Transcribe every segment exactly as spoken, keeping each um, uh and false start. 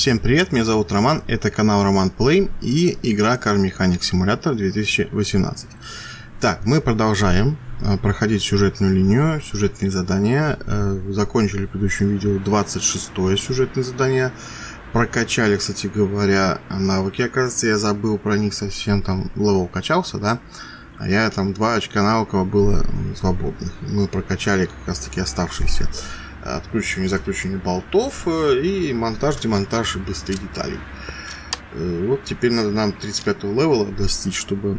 Всем привет, меня зовут Роман, это канал Роман Плей и игра Car Mechanic Simulator две тысячи восемнадцать. Так, мы продолжаем э, проходить сюжетную линию, сюжетные задания. Э, закончили в предыдущем видео двадцать шестое сюжетное задание. Прокачали, кстати говоря, навыки. Оказывается, я забыл про них совсем, там левел качался, да? А я там два очка навыков было свободных. Мы прокачали как раз таки оставшиеся. Откручивание и закручивание болтов и монтаж, демонтаж быстрых деталей. Вот теперь надо нам тридцать пятого левела достичь, чтобы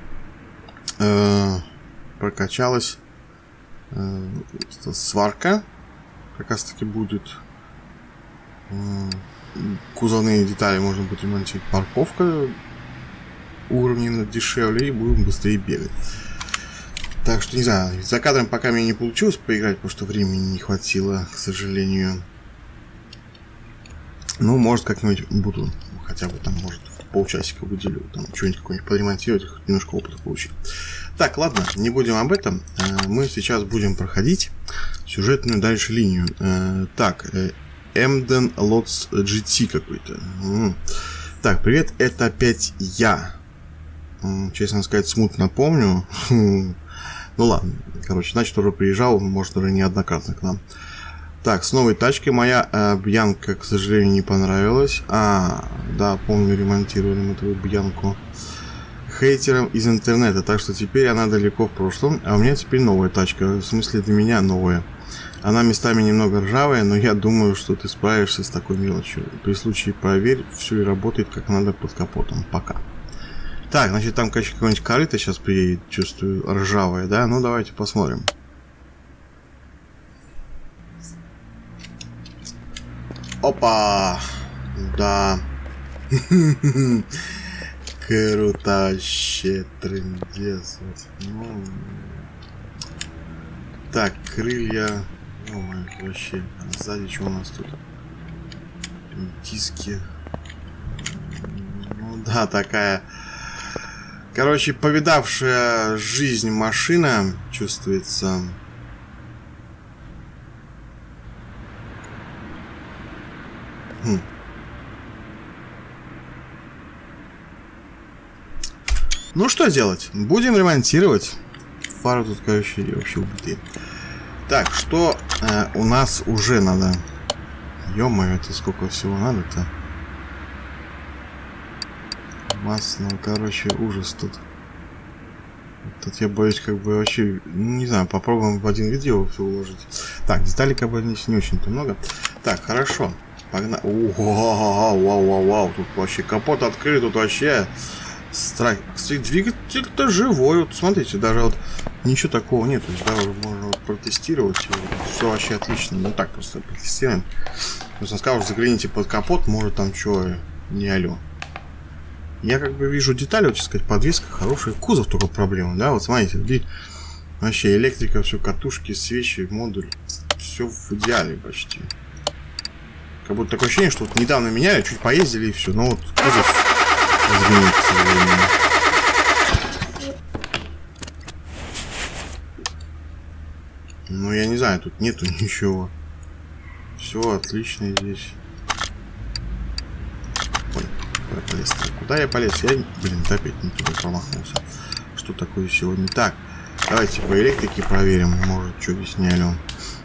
э, прокачалась э, сварка. Как раз таки будет э, кузовные детали можно будет ремонтировать, парковка уровни дешевле и будем быстрее бегать. Так что, не знаю, за кадром пока мне не получилось поиграть, потому что времени не хватило, к сожалению. Ну, может, как-нибудь буду, хотя бы там, может, полчасика выделю, там, что-нибудь какое-нибудь подремонтировать, хоть немножко опыта получить. Так, ладно, не будем об этом. Мы сейчас будем проходить сюжетную дальше линию. Так, Emden Lots джи ти какой-то. Так, привет, это опять я. Честно сказать, смутно помню. Ну ладно, короче, значит, уже приезжал, может, уже неоднократно к нам. Так, с новой тачкой моя э, Бьянка, к сожалению, не понравилась. А, да, помню, ремонтировали мы твою Бьянку хейтером из интернета, так что теперь она далеко в прошлом. А у меня теперь новая тачка, в смысле для меня новая. Она местами немного ржавая, но я думаю, что ты справишься с такой мелочью. При случае проверь, все и работает как надо под капотом. Пока. Так, значит, там, конечно, какое-нибудь корыто сейчас приедет, чувствую, ржавое, да? Ну, давайте посмотрим. Опа! Да. Крутаще, трындец. Ну... Так, крылья. О, вообще. А сзади что у нас тут? Диски. Ну, да, такая... Короче, повидавшая жизнь машина чувствуется. Хм. Ну что делать? Будем ремонтировать. Фары тут, короче, вообще убитые. Так, что э, у нас уже надо? Ё-моё, это сколько всего надо-то? Масса, ну, короче, ужас тут. Тут я боюсь, как бы вообще, ну, не знаю, попробуем в один видео все уложить. Так, деталей как бы здесь не очень-то много. Так, хорошо. Погнали. Вау, вау, вау, вау. Тут вообще капот открыт, тут вообще страх. Кстати, двигатель-то живой. Вот смотрите, даже вот ничего такого нет. То есть, да, уже можно вот протестировать. Все вообще отлично. Ну так просто протестируем. Просто скажу, загляните под капот, может там что, не алё. Я как бы вижу детали, вот, сказать, подвеска хорошая, кузов только проблема, да, вот смотрите, где вообще электрика, все, катушки, свечи, модуль, все в идеале почти. Как будто такое ощущение, что вот недавно меняли, чуть поездили и все, но вот кузов изменится. Ну, я не знаю, тут нету ничего. Все отлично здесь. Полез. Куда я полез? Я, блин, опять не туда промахнулся. Что такое сегодня? Так, давайте по электрике проверим. Может, что здесь не алё.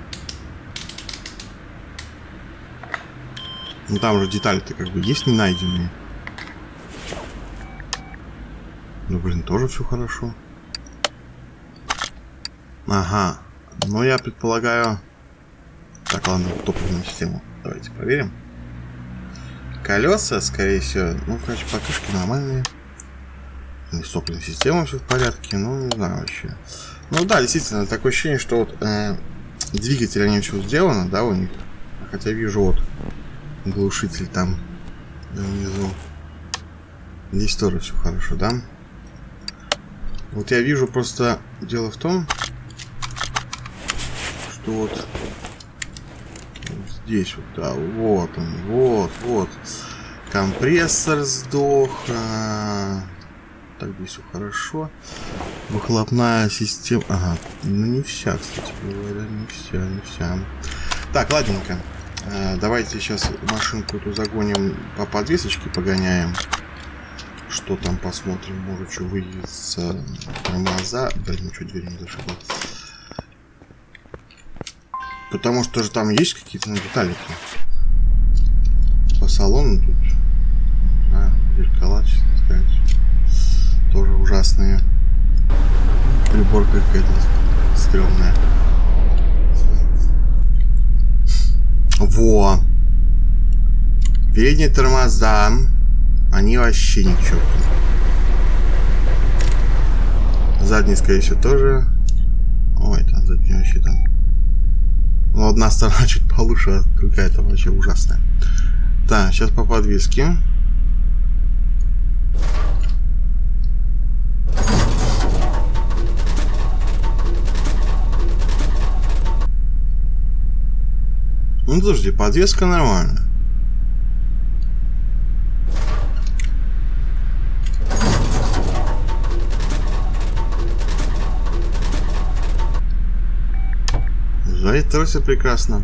Ну, там уже детали-то как бы есть не найденные. Ну, блин, тоже все хорошо. Ага. Ну, я предполагаю... Так, ладно, топливную систему. Давайте проверим. Колеса, скорее всего, ну, короче, покрышки нормальные. С топливной системой все в порядке, ну, не знаю вообще. Ну, да, действительно, такое ощущение, что вот э, двигатель, они все сделано, да, у них. Хотя вижу вот глушитель там внизу. Здесь тоже все хорошо, да. Вот я вижу просто, дело в том, что вот... Здесь вот, да, вот он, вот, вот. Компрессор сдох. А... Так, здесь все хорошо. Выхлопная система. Ага, ну не вся, кстати говоря, не вся, не вся. Так, ладненько. А, давайте сейчас машинку эту загоним по подвесочке, погоняем. Что там посмотрим, может что выйдет с тормоза. Блин, ничего, дверь не зашибал. Потому что же там есть какие-то ну, детали-то. По салону тут. А, зеркала, честно сказать. Тоже ужасные. Приборка какая-то стрёмная. Во! Передние тормоза. Они вообще ни к черту. Задние, скорее всего, тоже. Ой, там задние вообще там. Ну, одна сторона чуть получше, а другая там вообще ужасная. Так, сейчас по подвеске. Ну, подожди, подвеска нормальная. Это все прекрасно.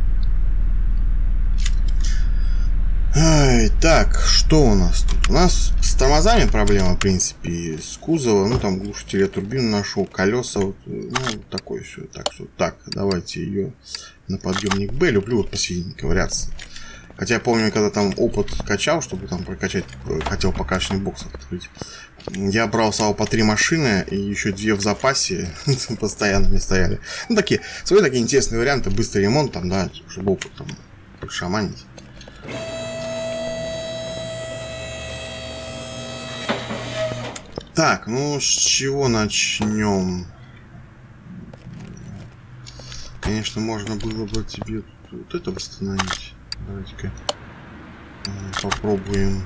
Ай, так, что у нас тут? У нас с тормозами проблема, в принципе, с кузова. Ну, там глушитель, я турбину нашел, колеса. Вот, ну, такое все. Так, все. Так, давайте ее на подъемник Б. Люблю вот посередине ковыряться. Хотя я помню, когда там опыт качал, чтобы там прокачать, хотел покачный бокс открыть. Я брал сразу по три машины и еще две в запасе постоянно не стояли. Ну, такие, свои такие интересные варианты, быстрый ремонт там, да, чтобы опыт там шаманить. Так, ну с чего начнем? Конечно, можно было бы тебе вот это восстановить. Давайте-ка попробуем.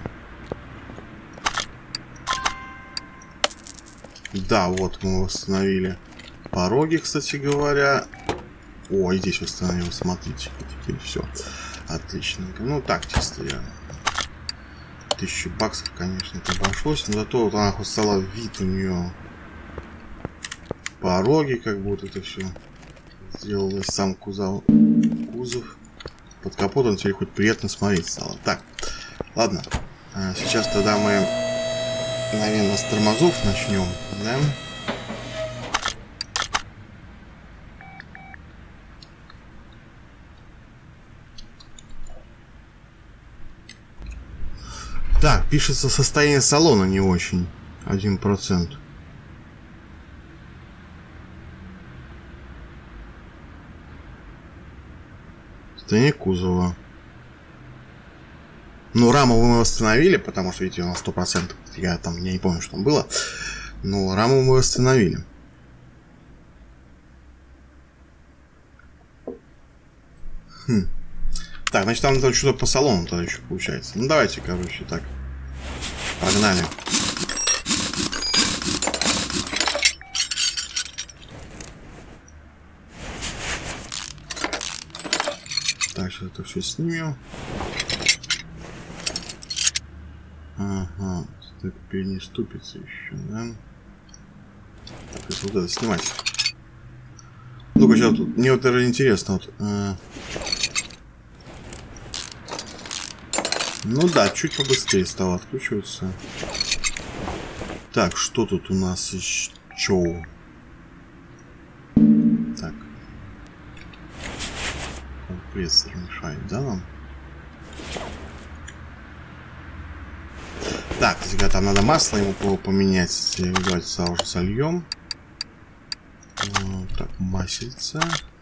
Да, вот мы восстановили пороги, кстати говоря. О, и здесь восстановил, смотрите. Теперь все отличненько. Ну так, чисто я. Тысячу баксов, конечно, это обошлось. Но зато вот она хоть стала вид у нее. Пороги, как будто это все сделалось. Сам кузов. Кузов. Под капотом теперь хоть приятно смотреть стало. Так, ладно. Сейчас тогда мы, наверное, с тормозов начнем, да? Так, пишется состояние салона не очень. Один процент. Состояние кузова. Ну, раму мы восстановили, потому что, видите, у нас сто процентов. Я там, я не помню, что там было. Но раму мы восстановили. Хм. Так, значит, там надо что-то по салону тогда еще получается. Ну, давайте, короче, так. Погнали. Так, сейчас это все снимем. Ага, так передние ступицы еще, да? Так, если вот это снимать. Ну-ка, сейчас тут, мне вот это интересно. Вот, а... Ну да, чуть побыстрее стало откручиваться. Так, что тут у нас еще? Так. Компрессор мешает, да, нам? Так, если там надо масло ему поменять, давайте сразу же сольем. Так, масельца.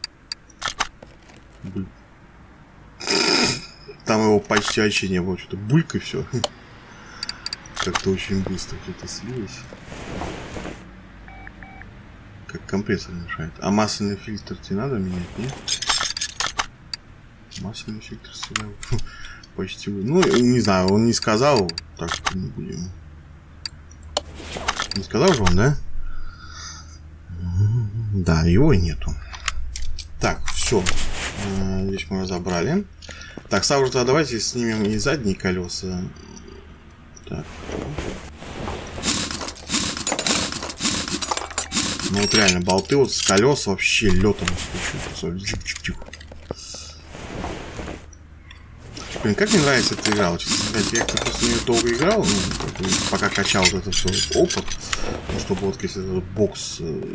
Там его почти вообще не было, что-то бульк и все. Как-то очень быстро что-то слилось. Как компрессор мешает. А масляный фильтр тебе надо менять, нет? Масляный фильтр сюда. Почти. Ну, не знаю, он не сказал. Так что не будем. Не сказал же он, да? Да, его и нету. Так, все. Здесь мы разобрали. Так, сразу же давайте снимем и задние колеса. Так. Ну вот реально, болты вот с колес вообще летом. Блин, как мне нравится эта игра. Вот, честно сказать, я как-то просто не долго играл, ну, пока качал вот это все опыт. Ну, чтобы вот если этот бокс... Э...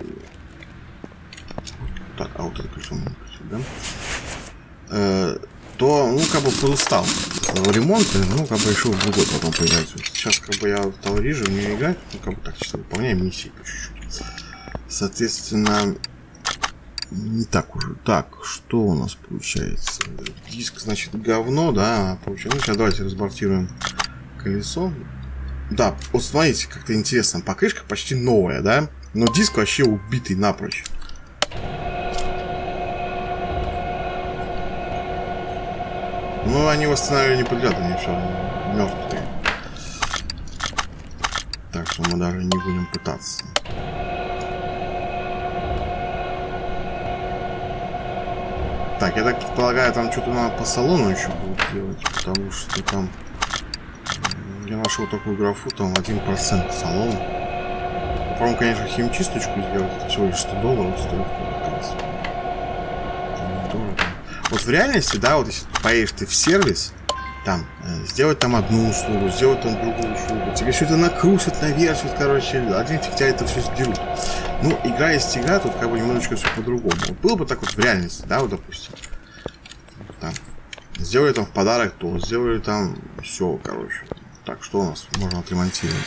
Так, а вот это колесо можно включить, да? Э, то, ну, как бы подустал ремонт, ну, как бы решил в другой потом поиграть. Сейчас, как бы, я стал реже в нее играть, ну, как бы так, чисто выполняем миссии по чуть-чуть. Соответственно, не так уже. Так, что у нас получается? Диск, значит, говно, да, получается. Ну, сейчас давайте разбортируем колесо. Да, вот смотрите, как-то интересно. Покрышка почти новая, да? Но диск вообще убитый напрочь. Ну, они восстанавливали не подряд, они все мертвые. Так что мы даже не будем пытаться. Так, я так предполагаю, там что-то надо по салону еще будет делать, потому что там... Я нашел такую графу, там один процент салон. По-моему, конечно, химчисточку сделать, это всего лишь сто долларов стоит. Вот в реальности, да, вот если поедешь ты в сервис, там, э, сделать там одну услугу, сделать там другую услугу, тебе все это накрутят, навешивают, короче, один фиг тебя это все сдерут. Ну, игра есть игра, тут как бы немножечко все по-другому. Вот было бы так вот в реальности, да, вот, допустим. Там, сделали там в подарок то, сделали там все, короче. Так, что у нас можно отремонтировать?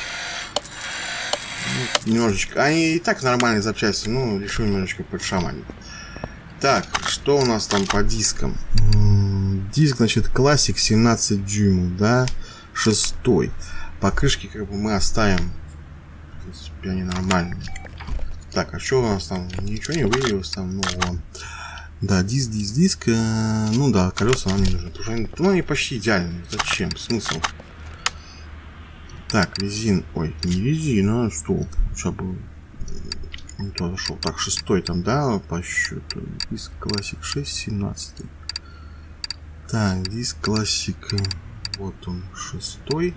Ну, немножечко, они и так нормальные запчасти, ну, решил немножечко подшаманить. Так, что у нас там по дискам? Диск, значит, классик семнадцать дюймов, да, шестой. Покрышки как бы мы оставим. В принципе, они нормальные. Так, а что у нас там? Ничего не выявилось там, ну, вон. Да, диск, диск, диск. Э, ну да, колеса нам не нужны. Потому что они, ну, они почти идеальные. Зачем? Смысл? Так, резин. Ой, не резина, стоп. Сейчас был. Не туда зашел. Так, шестой там, да, по счету. Диск классик шесть, семнадцатый. Так, диск классик. Вот он, шестой.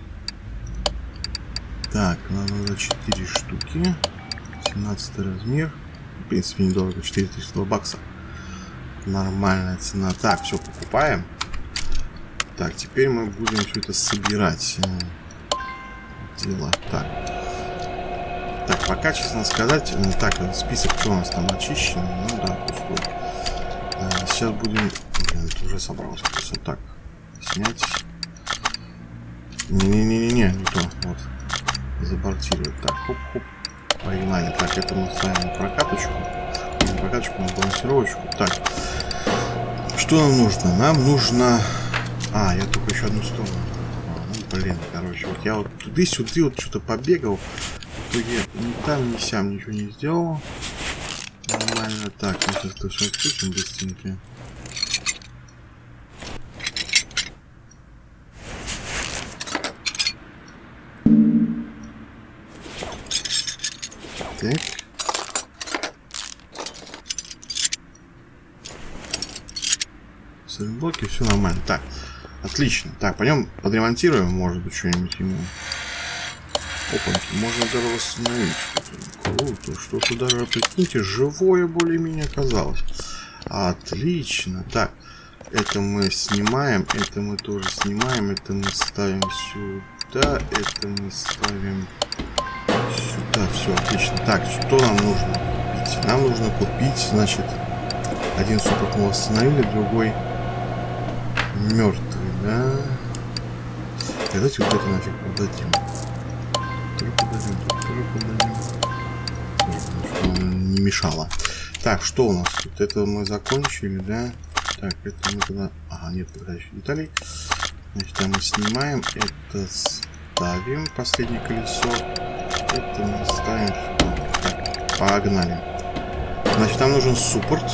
Так, нам надо четыре штуки. семнадцатый размер. В принципе, недорого. четыреста баксов. Нормальная цена. Так, все покупаем. Так, теперь мы будем все это собирать. Дело. Так. Так, пока, честно сказать, так, список, что у нас там очищен. Ну да, пустой. А, сейчас будем... Блин, это уже собрался. Просто так. Снять. Не-не-не-не, не то. Вот. Забортировать. Так, хоп-хоп. Погнали. Так, это мы ставим на прокаточку. На прокаточку, на балансировочку. Так. Что нам нужно? Нам нужно... А, я только еще одну сторону. А, ну, блин, короче. Вот я вот туда-сюда вот что-то побегал. В итоге ни там, ни сям ничего не сделал. Нормально. Так, мы сейчас это все отключим быстренько. Так. Блоки, все нормально. Так, отлично. Так, пойдем подремонтируем, может быть, что-нибудь ему. Опаньки, можно даже восстановить. Круто, что-то даже, прикиньте, живое более-менее оказалось. Отлично. Так, это мы снимаем, это мы тоже снимаем, это мы ставим сюда, это мы ставим сюда. Все, отлично. Так, что нам нужно купить? Нам нужно купить, значит, один супер мы восстановили, другой мертвый, да? Давайте вот это нафиг продадим. Тоже продадим, тоже продадим. Чтобы он не мешало. Так, что у нас тут? Это мы закончили, да? Так, это мы туда... Ага, нет, подходящих деталей. Значит, это мы снимаем, это ставим, последнее колесо. Это мы ставим сюда. Так, погнали. Значит, нам нужен суппорт.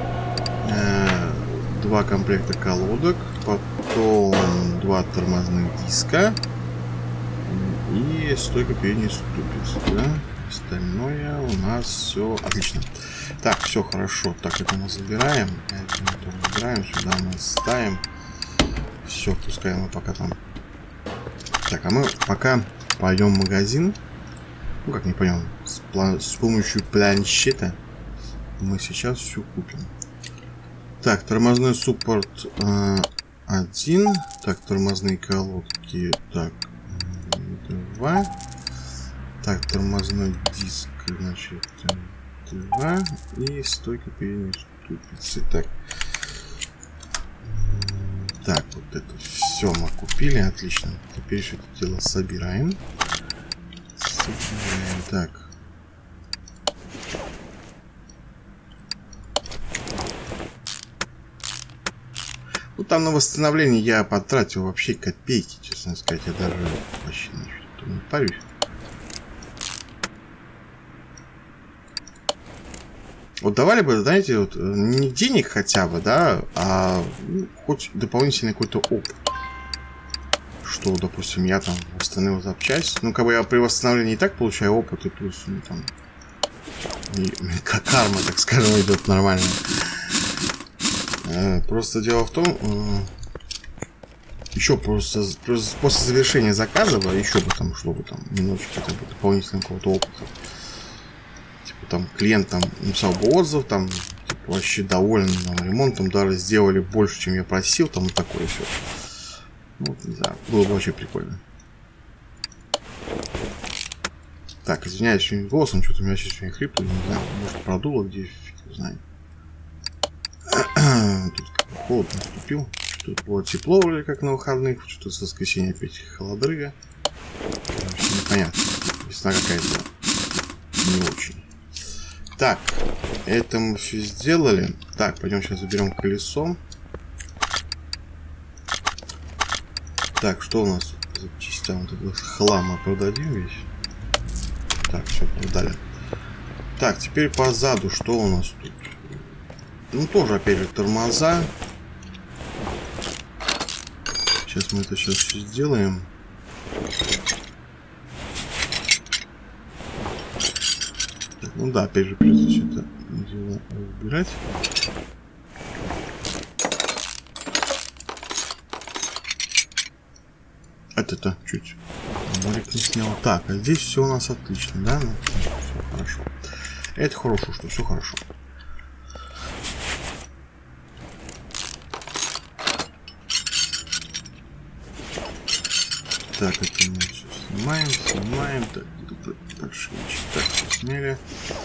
Два комплекта колодок, потом два тормозных диска и стойка передней ступицы, да? Остальное у нас все отлично. Так, все хорошо. Так, это мы забираем, это мы тоже забираем, сюда мы ставим. Все, пускай мы пока там. Так, а мы пока пойдем в магазин. Ну как не пойдем, с, с помощью планшета мы сейчас все купим. Так, тормозной суппорт. А, один. Так, тормозные колодки. Так, два. Так, тормозной диск, значит, два. И стойка передней ступицы. Так. Так, вот это все мы купили. Отлично. Теперь все это дело собираем. Собираем. Так. Ну, там на восстановление я потратил вообще копейки, честно сказать. Я даже вообще ничего не парюсь. Вот давали бы, знаете, вот, не денег хотя бы, да, а ну, хоть дополнительный какой-то опыт. Что, допустим, я там восстановил запчасть. Ну, как бы я при восстановлении и так получаю опыт, и плюс, ну, там, и, как карма, так скажем, идет нормально. Просто дело в том, еще просто, просто после завершения заказа, еще бы там, чтобы там немножечко хотя бы дополнительного какого-то опыта. Типа там клиент там написал бы отзыв, там типа, вообще доволен там, ремонтом, даже сделали больше, чем я просил, там вот такое все. Ну, не знаю, было бы вообще прикольно. Так, извиняюсь, сегодня голосом, что-то у меня сейчас сегодня хрипло, не знаю, может продуло, где фиг знает. Тут холод наступил. Тут было тепло вроде как на выходных. Что-то с воскресенья опять холодрыга. Вообще непонятно. Весна какая-то не очень. Так, это мы все сделали. Так, пойдем сейчас заберем колесо. Так, что у нас за запчастям? Вот этот хлам мы продадим весь. Так, все, продали. Так, теперь по заду, что у нас тут? Ну, тоже, опять же, тормоза. Сейчас мы это сейчас все сделаем. Так, ну да, опять же, придется все это дело убирать. Это-то чуть морик не снял. Так, а здесь все у нас отлично, да? Ну, все хорошо. Это хорошо, что все хорошо. Так, это мы все снимаем, снимаем. Так, дальше так, все сняли.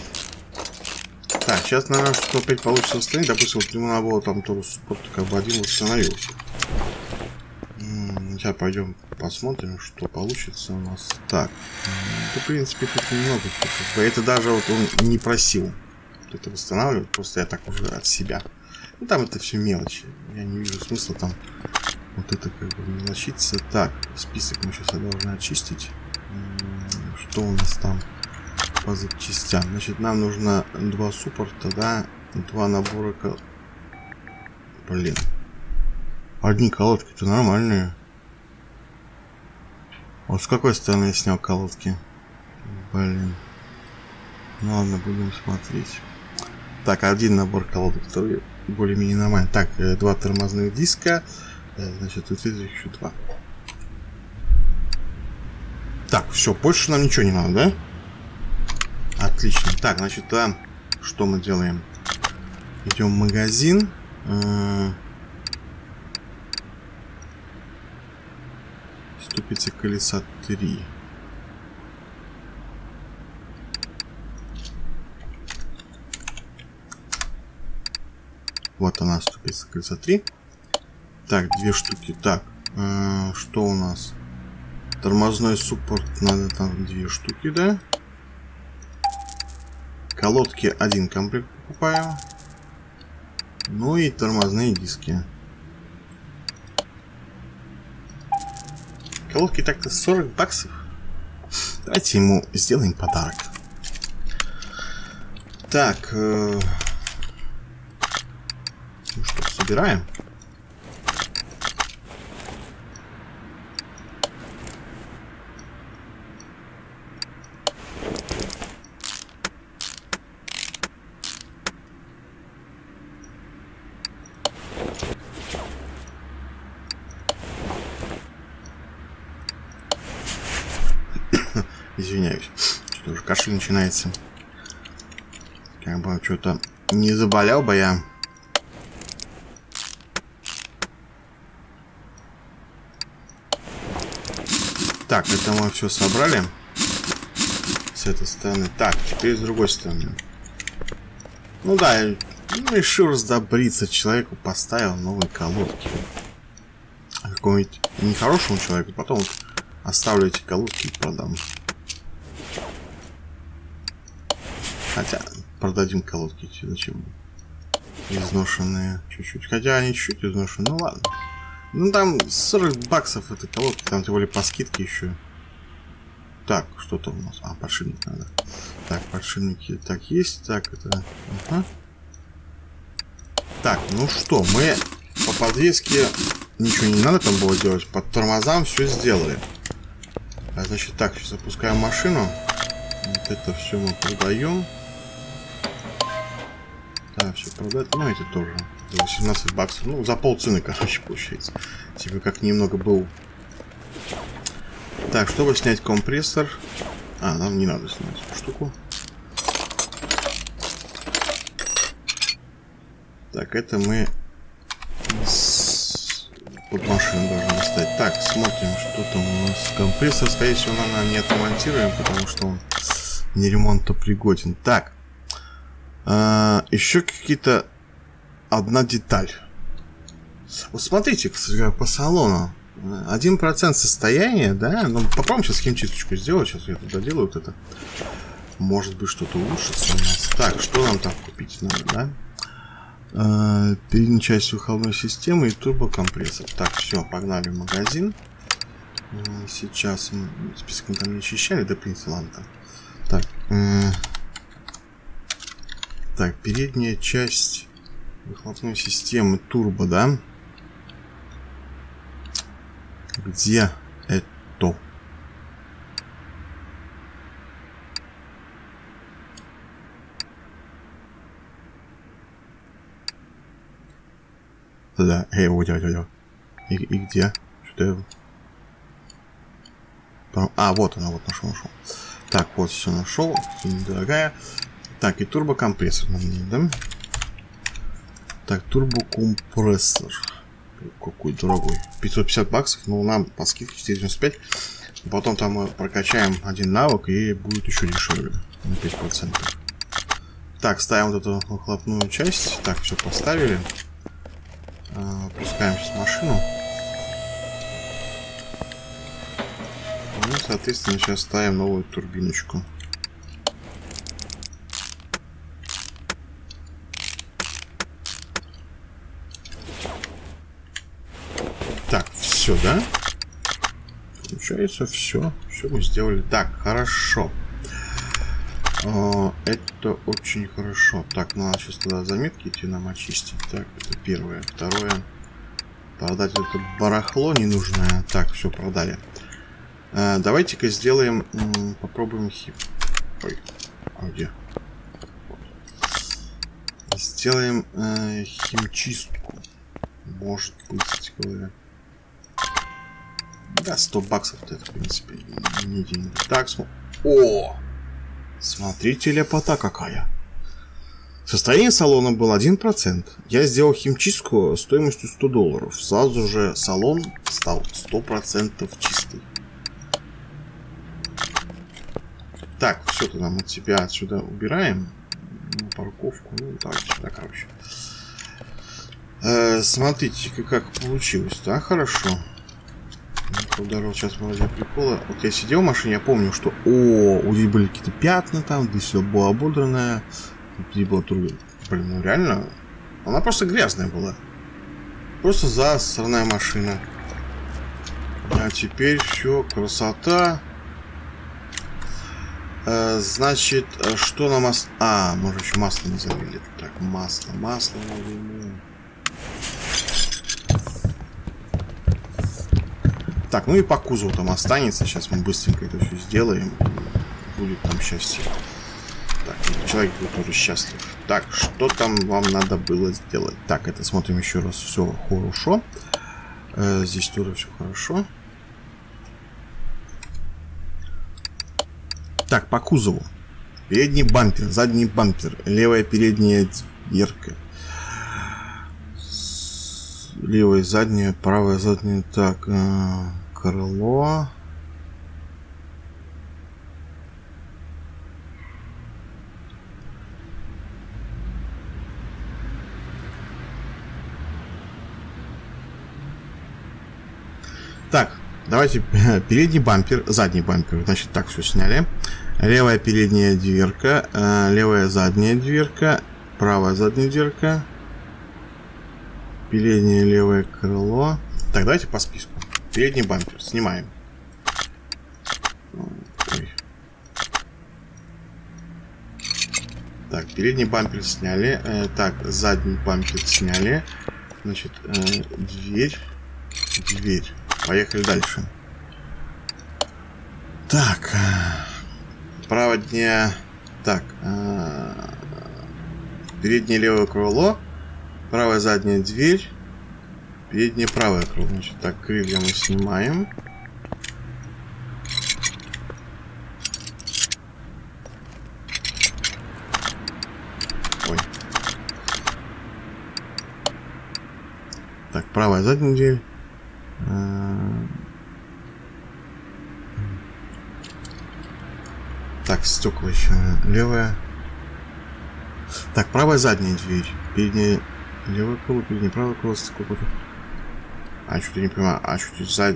Так, сейчас, наверное, что опять получится восстановить. Допустим, вот ему надо было там тоже суппорт, как бы один восстановился. Сейчас пойдем посмотрим, что получится у нас. Так, ну, в принципе, тут немного. Это даже вот он не просил это восстанавливать, просто я так уже от себя. Ну, там это все мелочи. Я не вижу смысла там вот это как бы мелочиться. Так, список мы сейчас должны очистить. Что у нас там по запчастям? Значит, нам нужно два суппорта, да, два набора кол... Блин. Одни колодки-то нормальные. Вот с какой стороны я снял колодки? Блин. Ну ладно, будем смотреть. Так, один набор колодок, который более-менее нормальный. Так, два тормозных диска. Значит, тут еще два. Так, все, больше нам ничего не надо, да? Отлично. Так, значит, да, что мы делаем? Идем в магазин. Ступица колеса три. Вот она, ступица колеса три. Так, две штуки. Так, э, что у нас? Тормозной суппорт, надо там две штуки, да? Колодки один комплект покупаю. Ну и тормозные диски. Колодки так-то сорок баксов. Давайте ему сделаем подарок. Так. Э... Ну что, собираем. Извиняюсь, что-то уже кашель начинается. Как бы что-то не заболел бы я. Так, это мы все собрали. С этой стороны. Так, теперь с другой стороны. Ну да, я решил раздобриться. Человеку поставил новые колодки. Какому-нибудь нехорошему человеку. Потом вот оставлю эти колодки и продам. Хотя, продадим колодки. Зачем? Изношенные чуть-чуть. Хотя они чуть-чуть изношены. Ну ладно. Ну там сорок баксов этой колодки. Там тем более по скидке еще. Так, что-то у нас. А, подшипник надо. Так, подшипники так есть. Так, это... Ага. Так, ну что, мы по подвеске ничего не надо там было делать. Под тормозам все сделали. А, значит, так, сейчас запускаем машину. Вот это все мы продаем. Да, все продать. Ну, эти тоже. За восемнадцать баксов. Ну, за полцены, короче, получается. Типа как немного был. Так, чтобы снять компрессор. А, нам не надо снять эту штуку. Так, это мы с... под машину должны достать. Так, смотрим, что там у нас. Компрессор, скорее всего, наверное, не отремонтируем, потому что он не ремонтопригоден. Так. А, еще какие-то... Одна деталь. Вот смотрите, по салону. Один процент состояния, да? Ну, попробуем сейчас химчисточку сделать. Сейчас я туда делаю вот это. Может быть, что-то улучшится у нас. Так, что нам там купить надо, да? А, передняя часть выходной системы и турбокомпрессор. Так, все, погнали в магазин. А, сейчас мы список мы там не очищали, да, в принципе, ладно там. Так, э, так, передняя часть выхлопной системы турбо, да? Где это? Да, эй, вот, вот, вот. И, и где? Что-то я... А, вот она, вот нашел, нашел. Так, вот все нашел. Недорогая. Так, и турбокомпрессор нам нужен, да? Так, турбокомпрессор. Какой дорогой. пятьсот пятьдесят баксов, но нам по скидке четыреста девяносто пять. Потом там мы прокачаем один навык и будет еще дешевле. На пять процентов. Так, ставим вот эту выхлопную часть. Так, все поставили. Пускаем сейчас машину. Ну, соответственно, сейчас ставим новую турбиночку. Так, все, да? Получается, все. Все мы сделали. Так, хорошо. О, это очень хорошо. Так, надо сейчас туда заметки идти нам очистить. Так, это первое. Второе. Продать это барахло ненужное. Так, все, продали. А, давайте-ка сделаем... Попробуем хип... Ой, а где? Сделаем э, химчистку. Может быть, говоря. Да, сто баксов это, в принципе, не деньги. Так, смотрим. О! Смотрите, лепота какая. Состояние салона было один процент. Я сделал химчистку стоимостью сто долларов. Сразу же салон стал сто процентов чистый. Так, все тогда мы тебя отсюда убираем. На парковку. Ну, так, сюда, короче. Э, смотрите, как получилось. Да, хорошо. Ударил сейчас вроде прикола. Вот я сидел в машине, я помню, что о, у них были какие-то пятна там, здесь все было ободранное. Здесь была турбина. Блин, ну реально, она просто грязная была. Просто засранная машина. А теперь все, красота. А, значит, что нам ос... А, может еще масло не залили. Так, масло, масло. Так, ну и по кузову там останется. Сейчас мы быстренько это все сделаем. Будет там счастье. Так, человек будет тоже счастлив. Так, что там вам надо было сделать? Так, это смотрим еще раз. Все хорошо. Э, здесь тоже все хорошо. Так, по кузову. Передний бампер, задний бампер, левая передняя дверка. Левая задняя, правая задняя. Так, э, крыло. Давайте передний бампер, задний бампер. Значит, так все сняли. Левая передняя дверка, э, левая задняя дверка, правая задняя дверка, переднее левое крыло. Так, давайте по списку. Передний бампер снимаем. Ой. Так, передний бампер сняли. Э, так, задний бампер сняли. Значит, э, дверь, дверь. Поехали дальше. Так. Право дня. Так. Э, переднее левое крыло. Правая задняя дверь. Переднее правое крыло. Значит, так, крылья мы снимаем. Ой. Так, правая задняя дверь. Так, стекла еще. Левая. Так, правая задняя дверь. Передняя левое крыло, переднее правое крыло, стекло. А, что-то не понимаю. А, что-то сзади.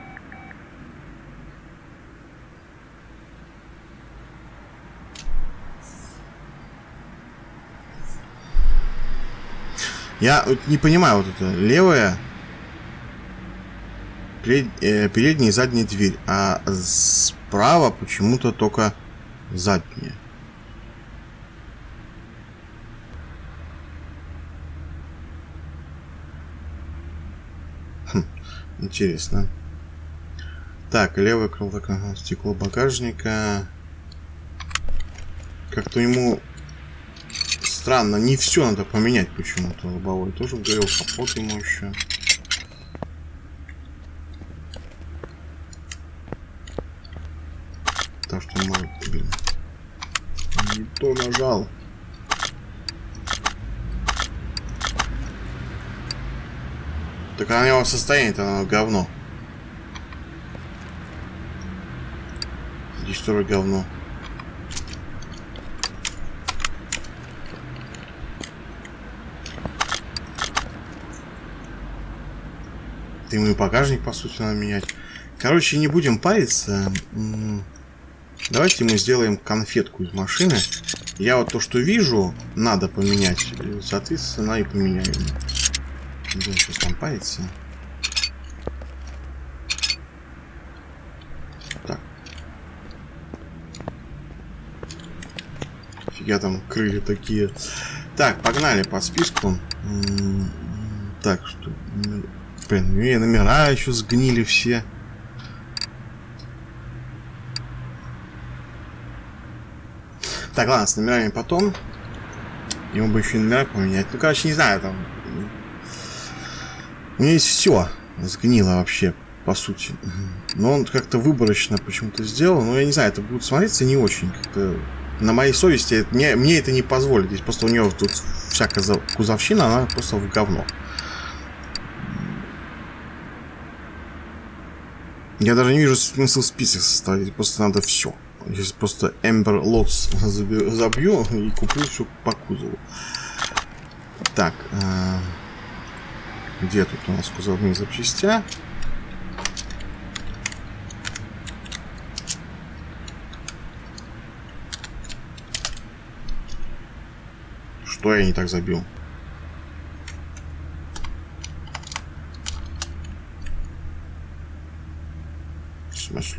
Я вот не понимаю вот это. Левая. Перед, э, передняя и задняя дверь. А справа почему-то только задняя. Хм, интересно. Так, левое крыло, так, ага, стекло багажника. Как-то ему странно, не все надо поменять почему-то. Лобовой тоже горел, капот ему еще. Потому что мы, блин, не то нажал. Так она у него состояние-то оно говно. Здесь тоже говно. Ты ему и багажник, по сути, надо менять. Короче, не будем париться. Давайте мы сделаем конфетку из машины. Я вот то, что вижу, надо поменять. Соответственно, и поменяем. Не будем сейчас там париться. Так. Фига там крылья такие. Так, погнали по списку. Так, что... Блин, и номера еще сгнили все. Так, ладно, с номерами потом. Ему бы еще номера поменять. Ну, короче, не знаю, там... У меня есть все. Сгнило вообще, по сути. Но он как-то выборочно почему-то сделал. Но я не знаю, это будет смотреться не очень. Как-то на моей совести мне, мне это не позволит. Здесь просто у него тут всякая кузовщина, она просто в говно. Я даже не вижу смысла список составить. Просто надо все. Я сейчас просто Ember Lots забью и куплю все по кузову. Так. Э, где тут у нас кузовные запчасти? Что я не так забил? В смысле?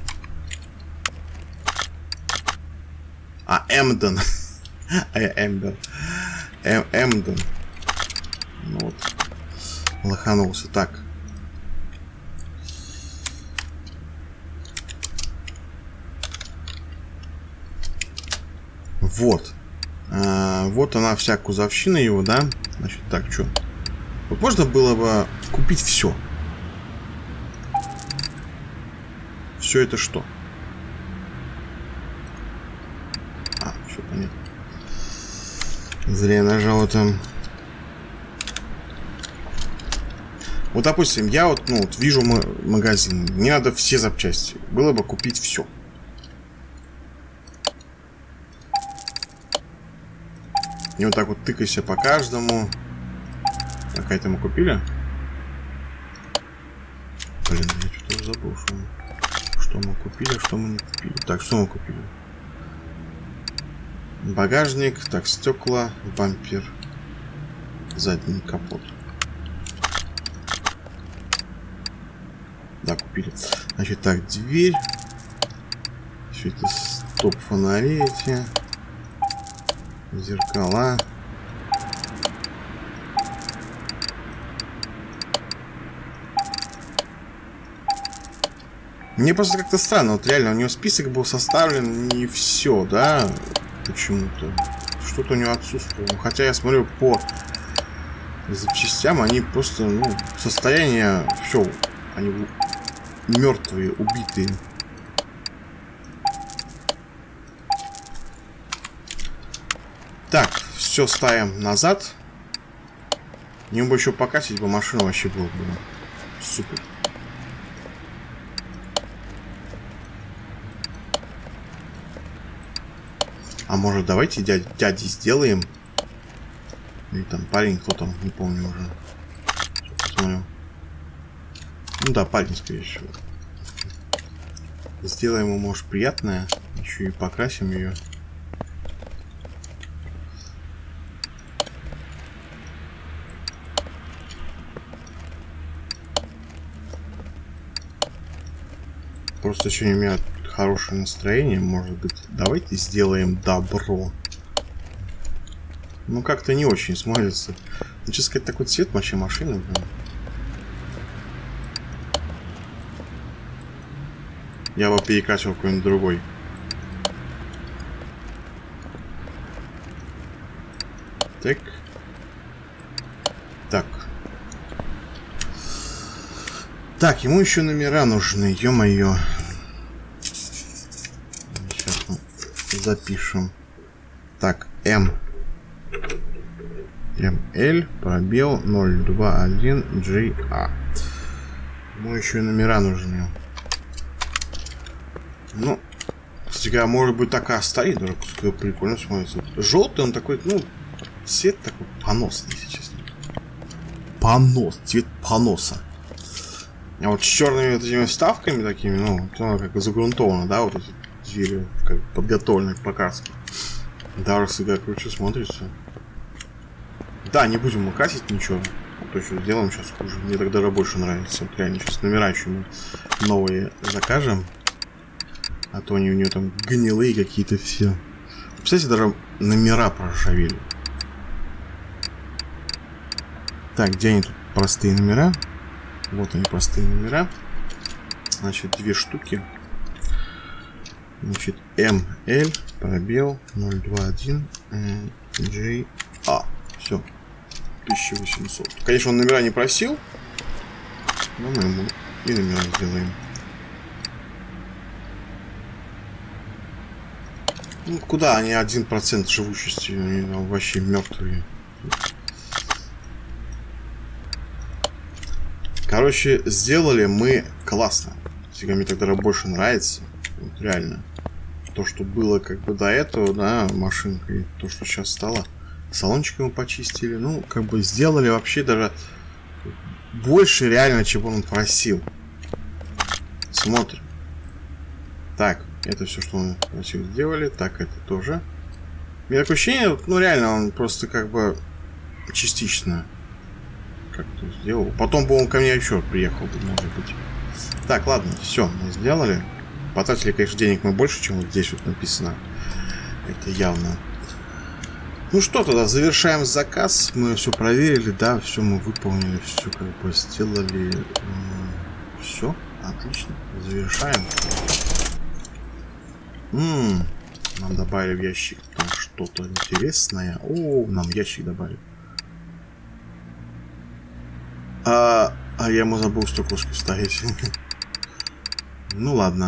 А, Эмден. А я Эмбер. Эм, Эмден. Ну вот. Лоханулся. Так. Вот. А, вот она вся кузовщина его, да? Значит, так, что? Вот можно было бы купить все. Все это что? Нет. Зря я нажал это. Вот, допустим, я вот, ну, вот вижу магазин. Мне надо все запчасти. Было бы купить все. И вот так вот тыкайся по каждому. Так, это мы купили? Блин, я что-то уже забыл, что мы, что мы купили, что мы не купили. Так, что мы купили? Багажник, так, стекла, бампер, задний капот. Да, купили. Значит, так, дверь. Все это стоп-фонари эти. Зеркала. Мне просто как-то странно, вот реально у него список был составлен не все, да, почему-то. Что-то у него отсутствовало. Хотя я смотрю по запчастям, они просто, ну, состояние, все, они мертвые, убитые. Так, все ставим назад. Мне бы еще покатить бы машину, вообще было бы супер. А может, давайте дяди, дяди сделаем? Или там парень, кто там, не помню уже. Сейчас посмотрю. Ну да, парень, скорее всего. Сделаем ему, может, приятное. Еще и покрасим ее. Просто сегодня у меня хорошее настроение, может быть. Давайте сделаем добро. Ну, как-то не очень смотрится. Ну, честно сказать, такой цвет вообще машины, блин. Я бы перекрасил какой-нибудь другой. Так. Так. Так, ему еще номера нужны, ё-моё. Сейчас мы запишем. Так, М. МЛ, пробел ноль два один джи а. Ему еще и номера нужны. Ну, кстати, может быть, такая стоит, даже прикольно смотрится. Желтый он такой, ну, цвет такой поносный, если честно. Понос, цвет поноса. А вот с черными вот этими вставками такими, ну, то как загрунтовано, да, вот эти двери как подготовлены к покраске. Даже всегда круче смотрится. Да, не будем мы красить ничего. А то еще сделаем сейчас хуже. Мне так даже больше нравится. Вот реально сейчас номера еще мы новые закажем. А то они у нее там гнилые какие-то все. Кстати, даже номера проржавели. Так, где они тут простые номера? Вот они, простые номера. Значит, две штуки. Значит, эм эл, пробел ноль два один джи а. Все. тысяча восемьсот. Конечно, он номера не просил. Но мы ему и номера сделаем. Ну, куда они один процент живучести? Они вообще мертвые. Короче, сделали мы классно. Всегда мне тогда больше нравится. Вот реально. То, что было как бы до этого, да, машинка, и то, что сейчас стало. Салончик мы почистили. Ну, как бы сделали вообще даже больше реально, чем он просил. Смотрим. Так, это все, что он просил, сделали. Так, это тоже. У меня такое ощущение, ну реально, он просто как бы частично как-то сделал. Потом бы он ко мне еще приехал, может быть. Так, ладно, все, мы сделали. Потратили, конечно, денег мы больше, чем вот здесь вот написано. Это явно. Ну что, тогда завершаем заказ. Мы все проверили, да, все мы выполнили, все как бы сделали. Все, отлично. Завершаем. М-м, нам добавили в ящик там что-то интересное. О, нам ящик добавили. А, а я ему забыл стеклышки вставить. Ну ладно.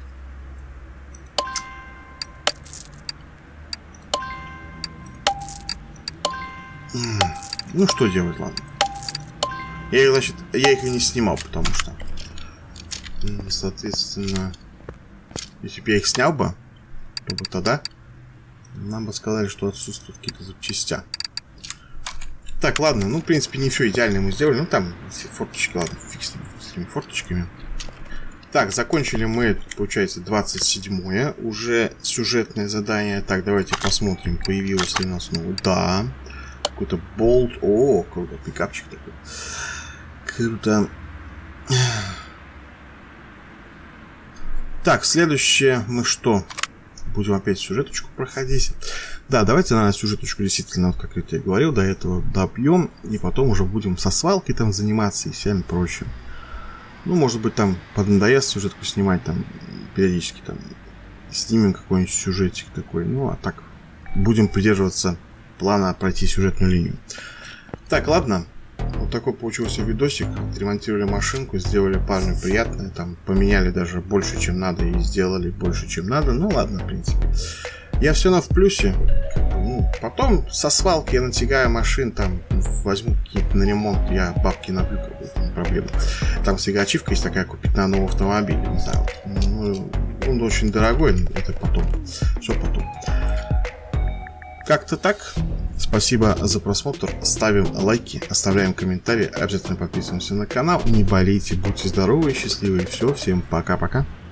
Ну что делать, ладно. Я их, значит, я их и не снимал, потому что, соответственно, если бы я их снял бы, то бы тогда нам бы сказали, что отсутствуют какие-то запчасти. Так, ладно, ну, в принципе, не все идеально мы сделали. Ну, там все форточки, ладно, фиг с ними, с этими форточками. Так, закончили мы, получается, двадцать седьмое. Уже сюжетное задание. Так, давайте посмотрим, появилось ли у нас снова. Да. Какой-то болт. О, круто, пикапчик такой. Круто. Так, следующее мы что? Будем опять сюжеточку проходить. Да, давайте, наверное, сюжеточку действительно, вот как я тебе говорил, до этого добьем. И потом уже будем со свалкой там заниматься и всем прочим. Ну, может быть, там поднадоест сюжетку снимать, там, периодически там снимем какой-нибудь сюжетик такой. Ну, а так будем придерживаться плана пройти сюжетную линию. Так, ладно. Вот такой получился видосик. Ремонтировали машинку, сделали парню приятное. Там поменяли даже больше, чем надо, и сделали больше, чем надо. Ну ладно, в принципе. Я все равно в плюсе. Ну, потом со свалки я натягаю машин, там возьму какие-то на ремонт, я бабки набью, какую-то проблему. Там всегда ачивка есть такая, купить на новый автомобиль. Не знаю. Ну, он очень дорогой, это потом. Все потом. Как-то так. Спасибо за просмотр. Ставим лайки, оставляем комментарии. Обязательно подписываемся на канал. Не болейте, будьте здоровы и счастливы. Все, всем пока-пока.